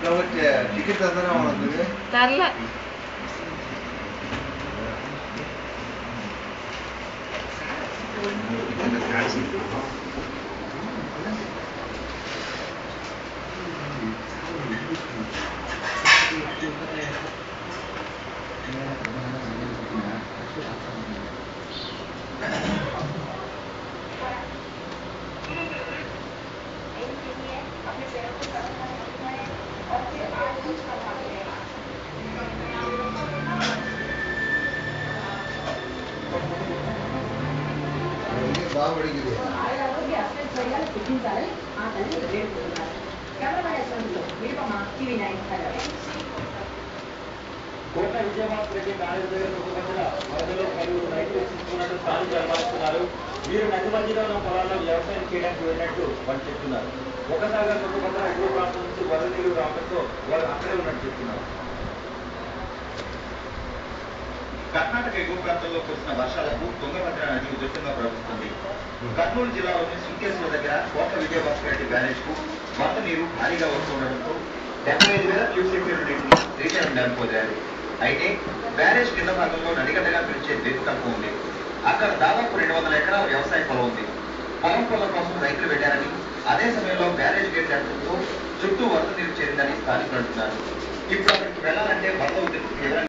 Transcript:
Ticket तरला Kota Vijayabhaskar Reddy college దగ్గర చుట్టుపక్కల వరదలో పలువురు రైతులు చిక్కుకున్నట్టు స్థానికులు అనుమానిస్తున్నారు. వీరు నది మధ్యలో ఉన్న పొలాల్లో వ్యవసాయం చేయడానికి వెళ్ళినట్టు వాళ్ళు చెప్తున్నారు. ఒకసారిగా చుట్టుపక్కల ఎగువ ప్రాంతం నుంచి వరద నీరు రావడంతో వాళ్ళు అక్కడే ఉన్నట్టు చెప్తున్నారు. కర్ణాటక ఎగువ ప్రాంతంలో కురిసిన వర్షాలకు తుంగభద్ర నది ఉధృతంగా ప్రవహిస్తుంది. కర్నూలు జిల్లాలోని సుంకేశ్వర దగ్గర కోట విజయభాస్కర్ రెడ్డి బ్యారేజ్ కు వరద నీరు భారీగా వస్తుండటంతో 75,000 క్యూసెక్ల నీటిని శ్రీశైలం డ్యామ్ వదిలారు. అయితే బ్యారేజ్ కింద భాగంలో నడిగడ్డగా పిలిచే దిక్కు తక్కువ ఉంది. అక్కడ దాదాపు 200 ఎకరాల వ్యవసాయ పొలం ఉంది. పొలం పనుల కోసం రైతులు వెళ్లారని, అదే సమయంలో బ్యారేజ్ గేట్ ఎత్తడంతో చుట్టూ వరద నీరు చేరిందని స్థానికులు అంటున్నారు. ఇప్పుడు అక్కడికి వెళ్లాలంటే వరద ఉధృతి